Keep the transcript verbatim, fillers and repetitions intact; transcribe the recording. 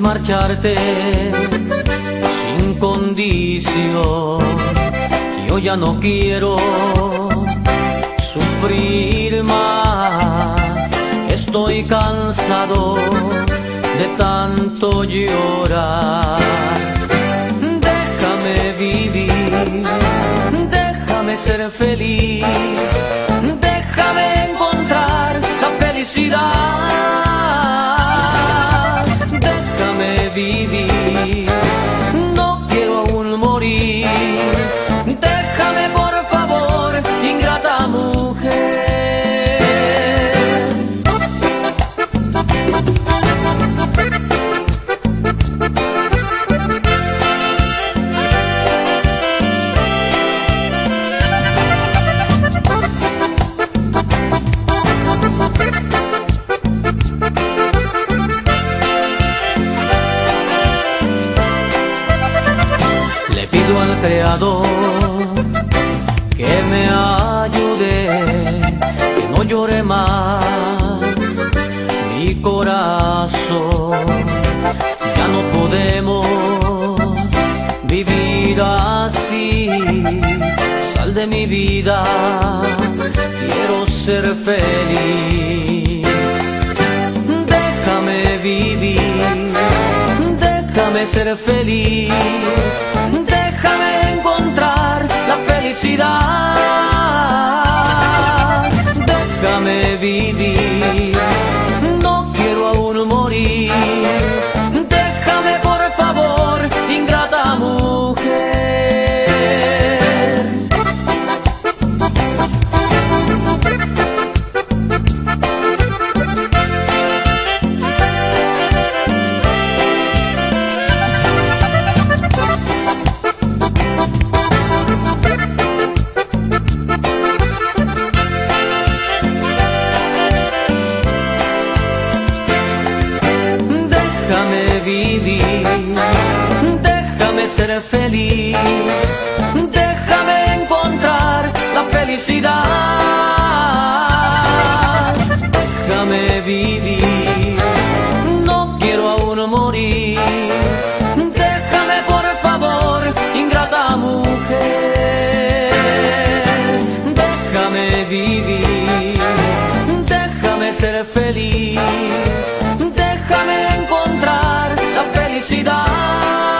marcharte sin condición. Yo ya no quiero sufrir más, estoy cansado de tanto llorar. Déjame vivir, déjame ser feliz, déjame encontrar la felicidad. Déjame vivir, no quiero aún morir. Déjame por favor, ingrata mujer. Al Creador que me ayude, que no llore más mi corazón. Ya no podemos vivir así, sal de mi vida, quiero ser feliz. Déjame vivir, déjame ser feliz, déjame encontrar la felicidad. Déjame vivir, no quiero aún morir. Déjame por favor, ingrata mujer. Déjame vivir, déjame ser feliz, déjame encontrar la felicidad. Déjame vivir, no quiero aún morir. Déjame por favor, ingrata mujer. Déjame vivir, déjame ser feliz, déjame encontrar la felicidad.